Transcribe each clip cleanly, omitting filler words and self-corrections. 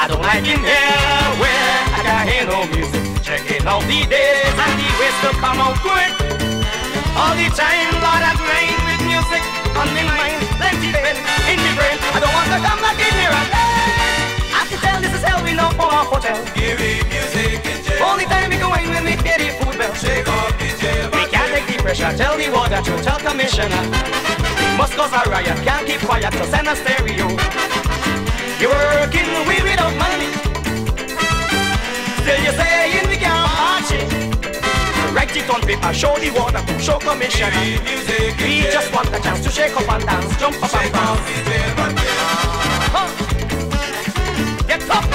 I don't like in here where I can't hear no music. Checking out the days and the ways to come out quick. All the time, Lord, I grind with music on my mind, plenty pen in my brain. I don't want to come back in here and I can tell this is hell, we know for our hotel. Give me music in jail. Only time we go in when we hear the food bell. Shake off the jail. We can't take the pressure, tell the water to tell commissioner. We must cause a riot, can't keep quiet, to send a stereo. You're working we without money. Still you saying we can't march it. Write it on paper, show the water to show commissioner. We just want a chance to shake up and dance, jump up and bounce. Get up!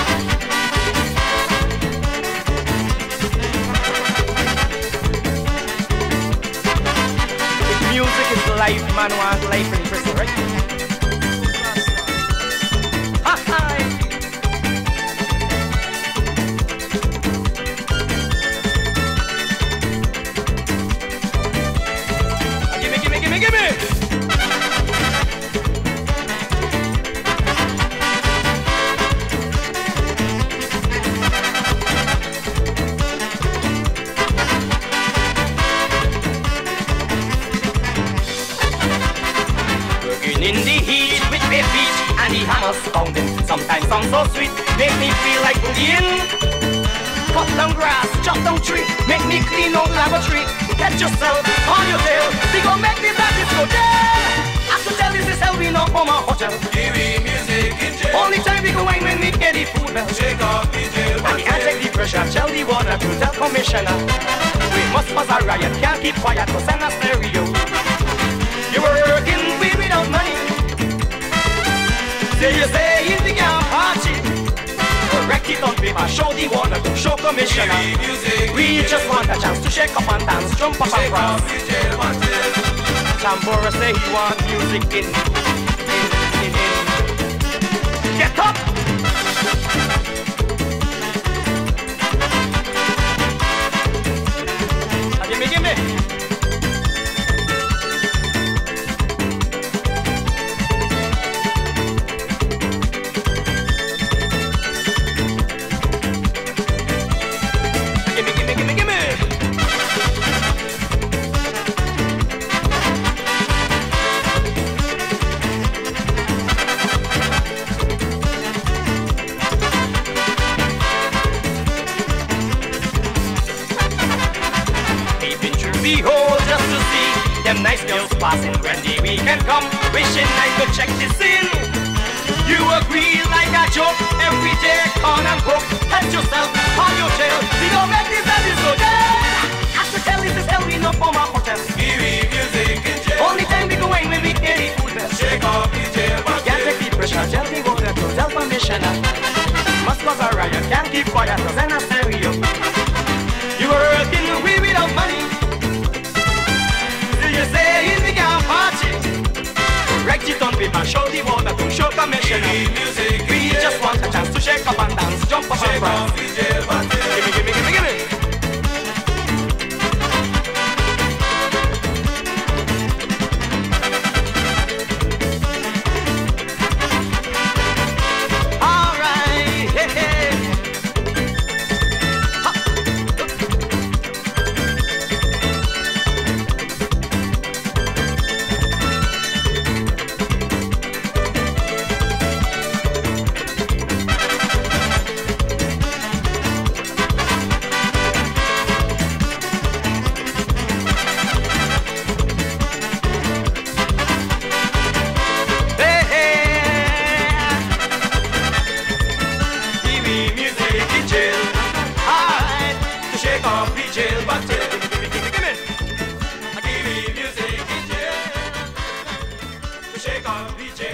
If music is life, man wants life in prison, right? In the heat with my feet and the hammers pounding. Sometimes sounds so sweet, make me feel like bullying. Cut down grass, chop down tree, make me clean out lavatory. Get yourself on your tail, we gon' make this bad disco jail. I can tell this is hell, we know from our hotel. Give me music in jail. Only time we go in when we get the food bell. Shake off the jail. And we can't take the pressure, tell the water to tell commissioner. We must cause a riot, can't keep quiet, cause send a stereo. You were working we without money. Still you say we can't party. Correct it on paper, show the water to show commissioner. We just want a chance to shake up and dance, jump up and prance. Tambora say he want music in. Get up! Give me. Behold, just to see them nice girls passing when the weekend come, wishing I could check this in. You agree like a joke, every day on and book. Help yourself on your tail, we gon' make this and this go down. I can tell this is hell, we know from our hotel. Give me music in jail. Only time we go in when we hear the food bell. Shake off the jail. We can't take the pressure, tell the water to tell commissioner. Must cause a riot, can't keep quiet, cause I'm a stereo. You were working we without money. You say we can't party. Write it on paper, show the water to show commissioner. We just want a chance to shake up and dance, jump up and bounce. Give me. Alright, hey. Shake off the jail.